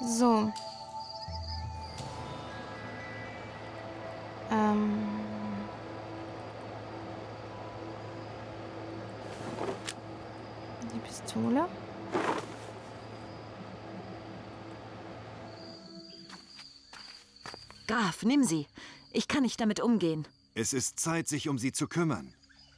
So. Die Pistole. Graf, nimm sie. Ich kann nicht damit umgehen. Es ist Zeit, sich um sie zu kümmern.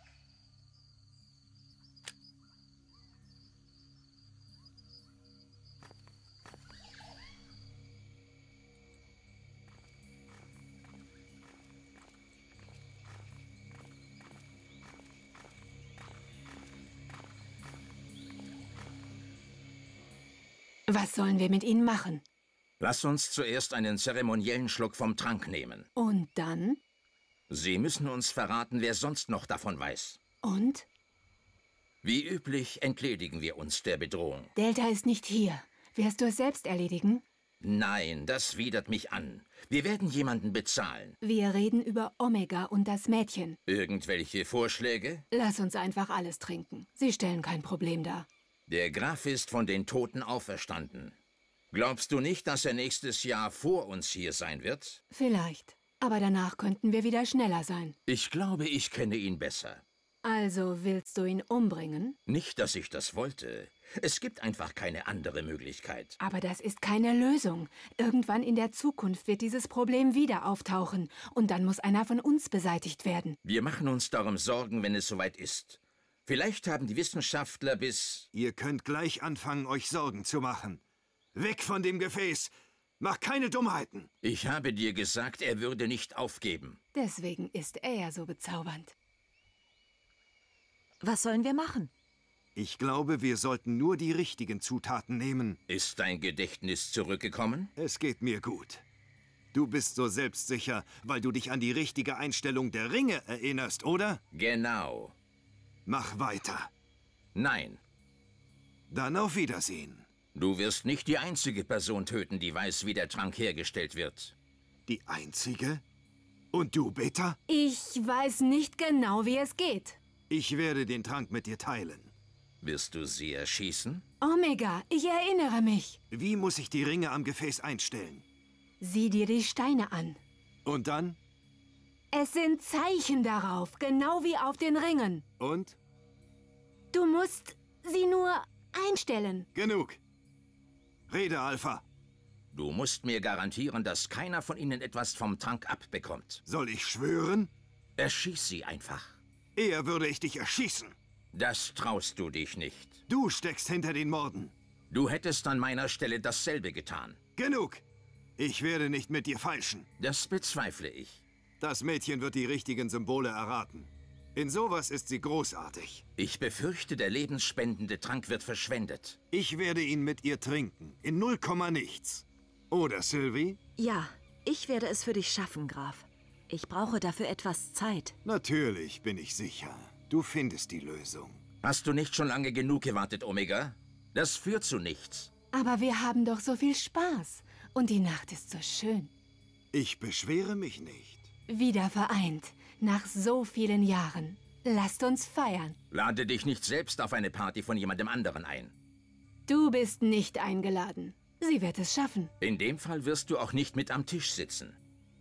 Was sollen wir mit ihnen machen? Lass uns zuerst einen zeremoniellen Schluck vom Trank nehmen. Und dann? Sie müssen uns verraten, wer sonst noch davon weiß. Und? Wie üblich entledigen wir uns der Bedrohung. Delta ist nicht hier. Wirst du es selbst erledigen? Nein, das widert mich an. Wir werden jemanden bezahlen. Wir reden über Omega und das Mädchen. Irgendwelche Vorschläge? Lass uns einfach alles trinken. Sie stellen kein Problem dar. Der Graf ist von den Toten auferstanden. Glaubst du nicht, dass er nächstes Jahr vor uns hier sein wird? Vielleicht. Aber danach könnten wir wieder schneller sein. Ich glaube, ich kenne ihn besser. Also willst du ihn umbringen? Nicht, dass ich das wollte. Es gibt einfach keine andere Möglichkeit. Aber das ist keine Lösung. Irgendwann in der Zukunft wird dieses Problem wieder auftauchen. Und dann muss einer von uns beseitigt werden. Wir machen uns darum Sorgen, wenn es soweit ist. Vielleicht haben die Wissenschaftler bis... Ihr könnt gleich anfangen, euch Sorgen zu machen. Weg von dem Gefäß! Mach keine Dummheiten! Ich habe dir gesagt, er würde nicht aufgeben. Deswegen ist er ja so bezaubernd. Was sollen wir machen? Ich glaube, wir sollten nur die richtigen Zutaten nehmen. Ist dein Gedächtnis zurückgekommen? Es geht mir gut. Du bist so selbstsicher, weil du dich an die richtige Einstellung der Ringe erinnerst, oder? Genau. Mach weiter. Nein. Dann auf Wiedersehen. Du wirst nicht die einzige Person töten, die weiß, wie der Trank hergestellt wird. Die einzige? Und du, Beta? Ich weiß nicht genau, wie es geht. Ich werde den Trank mit dir teilen. Wirst du sie erschießen? Omega, ich erinnere mich. Wie muss ich die Ringe am Gefäß einstellen? Sieh dir die Steine an. Und dann? Es sind Zeichen darauf, genau wie auf den Ringen. Und? Du musst sie nur einstellen. Genug. Rede, Alpha. Du musst mir garantieren, dass keiner von ihnen etwas vom Trank abbekommt. Soll ich schwören? Erschieß sie einfach. Eher würde ich dich erschießen. Das traust du dich nicht. Du steckst hinter den Morden. Du hättest an meiner Stelle dasselbe getan. Genug. Ich werde nicht mit dir feilschen. Das bezweifle ich. Das Mädchen wird die richtigen Symbole erraten. In sowas ist sie großartig. Ich befürchte, der lebensspendende Trank wird verschwendet. Ich werde ihn mit ihr trinken. In 0, nichts. Oder, Sylvie? Ja, ich werde es für dich schaffen, Graf. Ich brauche dafür etwas Zeit. Natürlich, bin ich sicher. Du findest die Lösung. Hast du nicht schon lange genug gewartet, Omega? Das führt zu nichts. Aber wir haben doch so viel Spaß. Und die Nacht ist so schön. Ich beschwere mich nicht. Wieder vereint. Nach so vielen Jahren. Lasst uns feiern. Lade dich nicht selbst auf eine Party von jemandem anderen ein. Du bist nicht eingeladen. Sie wird es schaffen. In dem Fall wirst du auch nicht mit am Tisch sitzen.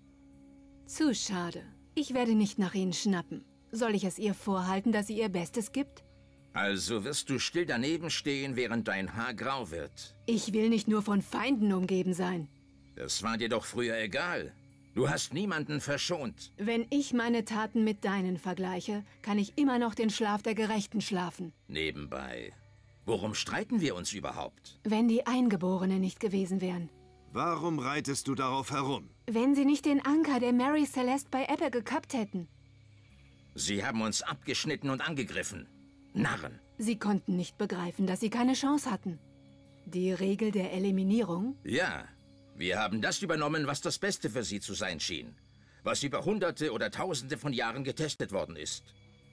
Zu schade. Ich werde nicht nach ihnen schnappen. Soll ich es ihr vorhalten, dass sie ihr Bestes gibt? Also wirst du still daneben stehen, während dein Haar grau wird. Ich will nicht nur von Feinden umgeben sein. Das war dir doch früher egal. Du hast niemanden verschont. Wenn ich meine Taten mit deinen vergleiche, kann ich immer noch den Schlaf der Gerechten schlafen. Nebenbei. Worum streiten wir uns überhaupt? Wenn die Eingeborenen nicht gewesen wären. Warum reitest du darauf herum? Wenn sie nicht den Anker der Mary Celeste bei Ebbe gekappt hätten. Sie haben uns abgeschnitten und angegriffen. Narren. Sie konnten nicht begreifen, dass sie keine Chance hatten. Die Regel der Eliminierung? Ja, wir haben das übernommen, was das Beste für sie zu sein schien. Was über Hunderte oder Tausende von Jahren getestet worden ist.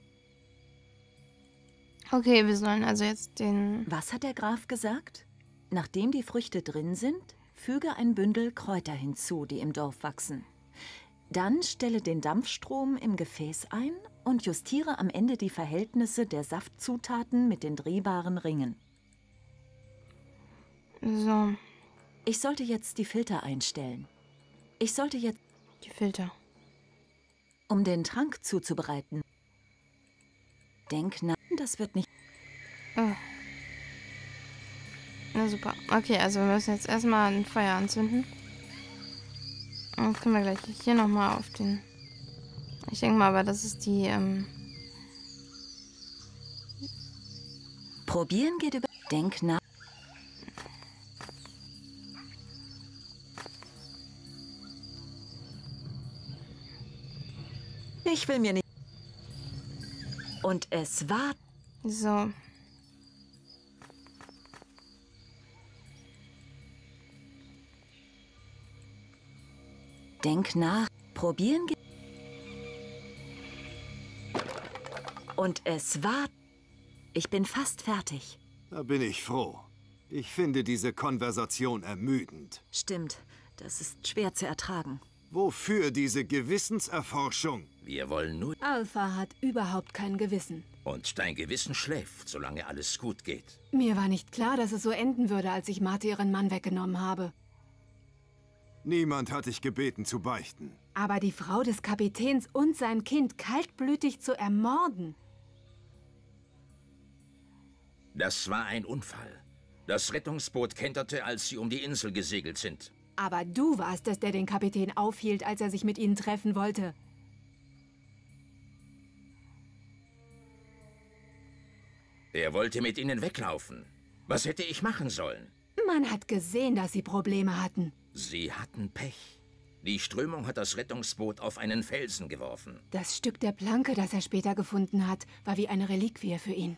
Okay, wir sollen also jetzt den... Was hat der Graf gesagt? Nachdem die Früchte drin sind, füge ein Bündel Kräuter hinzu, die im Dorf wachsen. Dann stelle den Dampfstrom im Gefäß ein und justiere am Ende die Verhältnisse der Saftzutaten mit den drehbaren Ringen. So. Ich sollte jetzt die Filter einstellen. Ich sollte jetzt, Die Filter. um den Trank zuzubereiten. Denk nach, das wird nicht... Oh. Na super. Okay, also wir müssen jetzt erstmal ein Feuer anzünden. Und dann können wir gleich hier nochmal auf den... Ich denke mal, aber das ist die, Probieren geht über... Denk nach. Ich will mir nicht... Und es war... So. Denk nach. Probieren geht... Und es war... Ich bin fast fertig. Da bin ich froh. Ich finde diese Konversation ermüdend. Stimmt, das ist schwer zu ertragen. Wofür diese Gewissenserforschung? Wir wollen nur... Alpha hat überhaupt kein Gewissen. Und dein Gewissen schläft, solange alles gut geht. Mir war nicht klar, dass es so enden würde, als ich Martha ihren Mann weggenommen habe. Niemand hat dich gebeten zu beichten. Aber die Frau des Kapitäns und sein Kind kaltblütig zu ermorden... Das war ein Unfall. Das Rettungsboot kenterte, als sie um die Insel gesegelt sind. Aber du warst es, der den Kapitän aufhielt, als er sich mit ihnen treffen wollte. Er wollte mit ihnen weglaufen. Was hätte ich machen sollen? Man hat gesehen, dass sie Probleme hatten. Sie hatten Pech. Die Strömung hat das Rettungsboot auf einen Felsen geworfen. Das Stück der Planke, das er später gefunden hat, war wie eine Reliquie für ihn.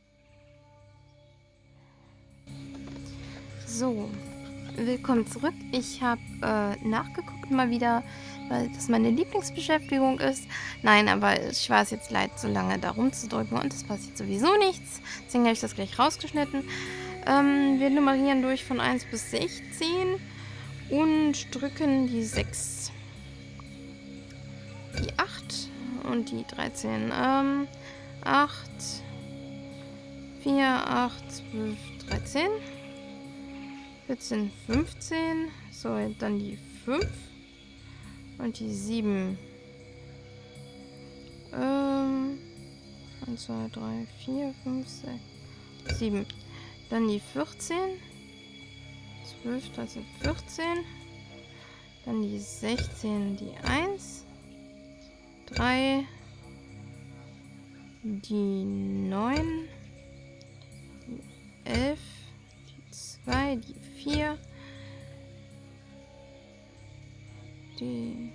So, willkommen zurück. Ich habe nachgeguckt mal wieder, weil das meine Lieblingsbeschäftigung ist. Nein, aber ich war es jetzt leid, so lange da rumzudrücken und es passiert sowieso nichts. Deswegen habe ich das gleich rausgeschnitten. Wir nummerieren durch von 1 bis 16 und drücken die 6, die 8 und die 13. 8, 4, 8, 12, 13. 14, 15, so, dann die 5 und die 7. 1, 2, 3, 4, 5, 6, 7. Dann die 14, 12, 13, 14. Dann die 16, die 1, 3, die 9, die 11, die 2, die 4, die...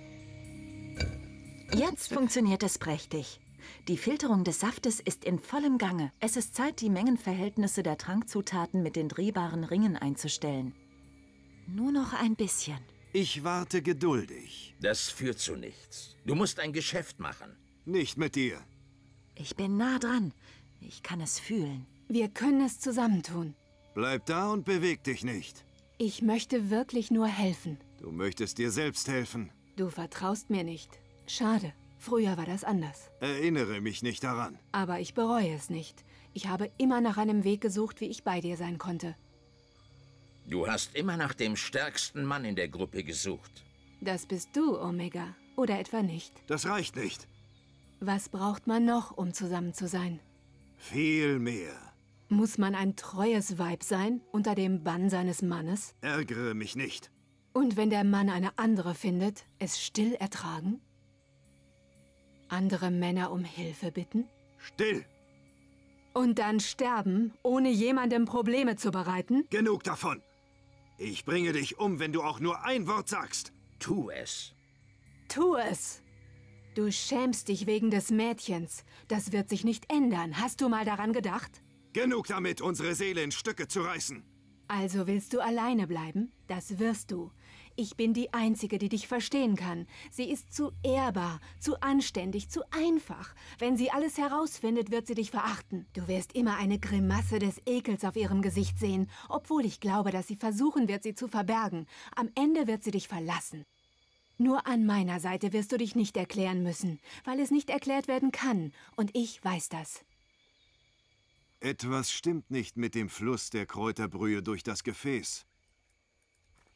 Jetzt funktioniert es prächtig. Die Filterung des Saftes ist in vollem Gange. Es ist Zeit, die Mengenverhältnisse der Trankzutaten mit den drehbaren Ringen einzustellen. Nur noch ein bisschen. Ich warte geduldig. Das führt zu nichts. Du musst ein Geschäft machen. Nicht mit dir. Ich bin nah dran. Ich kann es fühlen. Wir können es zusammentun. Bleib da und beweg dich nicht. Ich möchte wirklich nur helfen. Du möchtest dir selbst helfen. Du vertraust mir nicht. Schade. Früher war das anders. Erinnere mich nicht daran. Aber ich bereue es nicht. Ich habe immer nach einem Weg gesucht, wie ich bei dir sein konnte. Du hast immer nach dem stärksten Mann in der Gruppe gesucht. Das bist du, Omega. Oder etwa nicht? Das reicht nicht. Was braucht man noch, um zusammen zu sein? Viel mehr. Muss man ein treues Weib sein, unter dem Bann seines Mannes? Ärgere mich nicht. Und wenn der Mann eine andere findet, es still ertragen? Andere Männer um Hilfe bitten? Still. Und dann sterben, ohne jemandem Probleme zu bereiten? Genug davon. Ich bringe dich um, wenn du auch nur ein Wort sagst. Tu es. Tu es! Du schämst dich wegen des Mädchens. Das wird sich nicht ändern. Hast du mal daran gedacht? Genug damit, unsere Seele in Stücke zu reißen. Also willst du alleine bleiben? Das wirst du. Ich bin die Einzige, die dich verstehen kann. Sie ist zu ehrbar, zu anständig, zu einfach. Wenn sie alles herausfindet, wird sie dich verachten. Du wirst immer eine Grimasse des Ekels auf ihrem Gesicht sehen, obwohl ich glaube, dass sie versuchen wird, sie zu verbergen. Am Ende wird sie dich verlassen. Nur an meiner Seite wirst du dich nicht erklären müssen, weil es nicht erklärt werden kann. Und ich weiß das. Etwas stimmt nicht mit dem Fluss der Kräuterbrühe durch das Gefäß.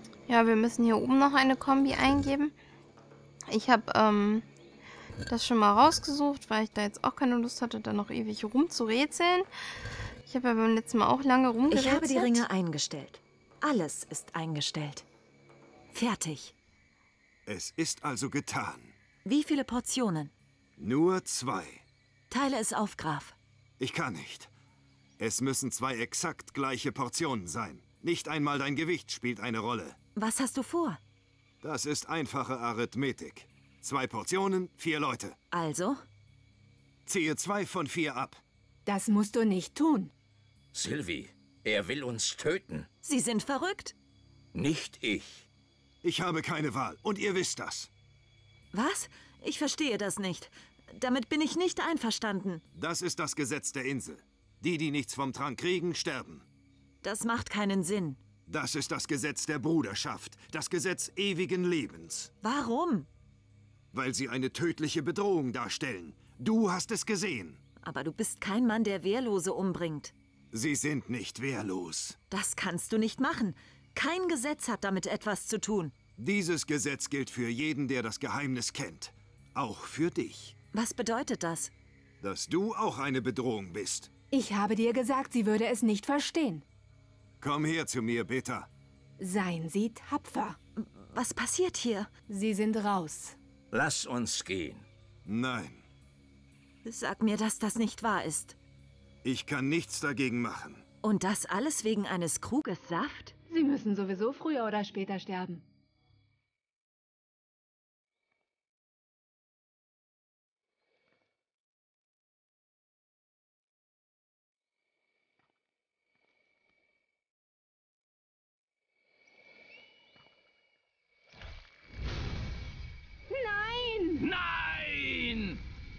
Ja, wir müssen hier oben noch eine Kombi eingeben. Ich habe das schon mal rausgesucht, weil ich da jetzt auch keine Lust hatte, da noch ewig rumzurätseln. Ich habe ja beim letzten Mal auch lange rumgerätselt. Ich habe die Ringe eingestellt. Alles ist eingestellt. Fertig. Es ist also getan. Wie viele Portionen? Nur 2. Teile es auf, Graf. Ich kann nicht. Es müssen 2 exakt gleiche Portionen sein. Nicht einmal dein Gewicht spielt eine Rolle. Was hast du vor? Das ist einfache Arithmetik. 2 Portionen, 4 Leute. Also? Ziehe 2 von 4 ab. Das musst du nicht tun. Sylvie, er will uns töten. Sie sind verrückt. Nicht ich. Ich habe keine Wahl und ihr wisst das. Was? Ich verstehe das nicht. Damit bin ich nicht einverstanden. Das ist das Gesetz der Insel. Die, die nichts vom Trank kriegen, sterben. Das macht keinen Sinn. Das ist das Gesetz der Bruderschaft, das Gesetz ewigen Lebens. Warum? Weil sie eine tödliche Bedrohung darstellen. Du hast es gesehen. Aber du bist kein Mann, der Wehrlose umbringt. Sie sind nicht wehrlos. Das kannst du nicht machen. Kein Gesetz hat damit etwas zu tun. Dieses Gesetz gilt für jeden, der das Geheimnis kennt. Auch für dich. Was bedeutet das? Dass du auch eine Bedrohung bist. Ich habe dir gesagt, sie würde es nicht verstehen. Komm her zu mir, Beta. Seien Sie tapfer. Was passiert hier? Sie sind raus. Lass uns gehen. Nein, Sag mir, dass das nicht wahr ist. ich kann nichts dagegen machen. Und das alles wegen eines Kruges Saft? Sie müssen sowieso früher oder später sterben. Nein!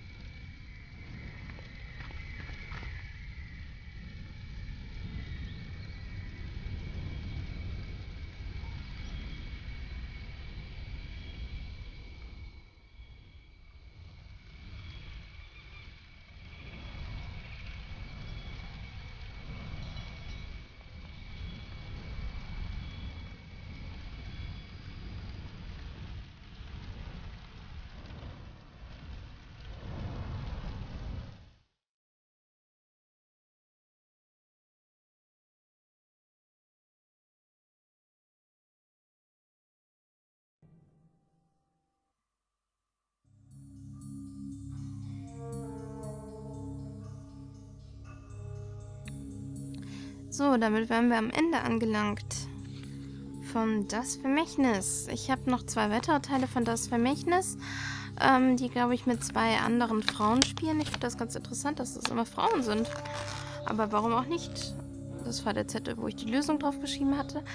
So, damit wären wir am Ende angelangt von Das Vermächtnis. Ich habe noch 2 weitere Teile von Das Vermächtnis, die, glaube ich, mit 2 anderen Frauen spielen. Ich finde das ganz interessant, dass das immer Frauen sind. Aber warum auch nicht? Das war der Zettel, wo ich die Lösung drauf geschrieben hatte.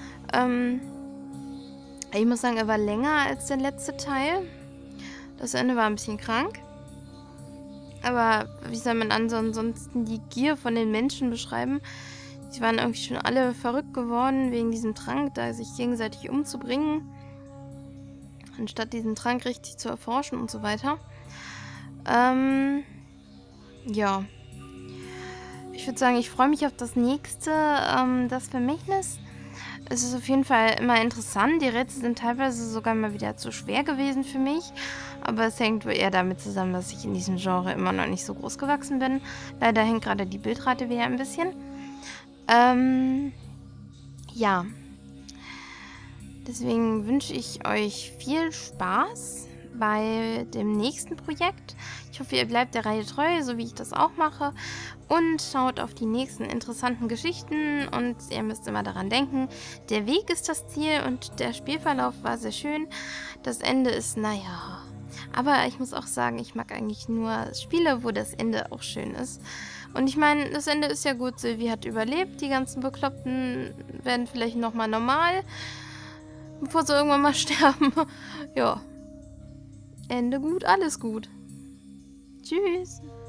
Ich muss sagen, er war länger als der letzte Teil. Das Ende war ein bisschen krank. Aber wie soll man ansonsten die Gier von den Menschen beschreiben? Die waren irgendwie schon alle verrückt geworden wegen diesem Trank, da sich gegenseitig umzubringen, anstatt diesen Trank richtig zu erforschen und so weiter. Ja. Ich würde sagen, ich freue mich auf das nächste, Das Vermächtnis. Es ist auf jeden Fall immer interessant. Die Rätsel sind teilweise sogar mal wieder zu schwer gewesen für mich. Aber es hängt wohl eher damit zusammen, dass ich in diesem Genre immer noch nicht so groß gewachsen bin. Leider hängt gerade die Bildrate wieder ein bisschen. Ja. Deswegen wünsche ich euch viel Spaß bei dem nächsten Projekt. Ich hoffe, ihr bleibt der Reihe treu, so wie ich das auch mache. Und schaut auf die nächsten interessanten Geschichten. Und ihr müsst immer daran denken, der Weg ist das Ziel und der Spielverlauf war sehr schön. Das Ende ist, naja. Aber ich muss auch sagen, ich mag eigentlich nur Spiele, wo das Ende auch schön ist. Und ich meine, das Ende ist ja gut. Sylvie hat überlebt. Die ganzen Bekloppten werden vielleicht nochmal normal, bevor sie irgendwann mal sterben. Ja. Ende gut, alles gut. Tschüss.